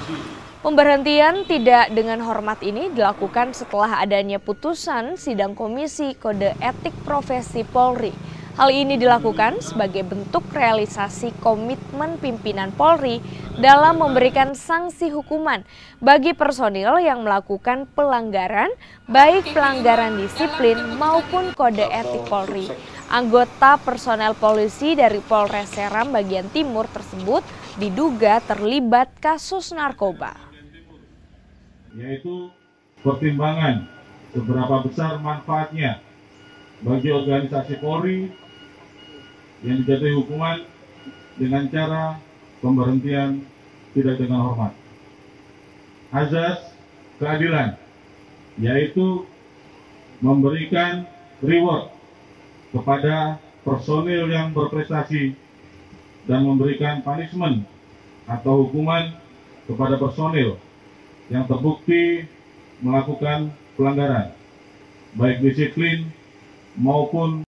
Pemberhentian tidak dengan hormat ini dilakukan setelah adanya putusan sidang Komisi Kode Etik Profesi Polri. Hal ini dilakukan sebagai bentuk realisasi komitmen pimpinan Polri dalam memberikan sanksi hukuman bagi personil yang melakukan pelanggaran, baik pelanggaran disiplin maupun kode etik Polri. Anggota personel polisi dari Polres Seram bagian timur tersebut diduga terlibat kasus narkoba. Yaitu pertimbangan seberapa besar manfaatnya bagi organisasi Polri yang dijatuhi hukuman dengan cara pemberhentian tidak dengan hormat. Azas keadilan, yaitu memberikan reward kepada personil yang berprestasi dan memberikan punishment atau hukuman kepada personil yang terbukti melakukan pelanggaran, baik disiplin maupun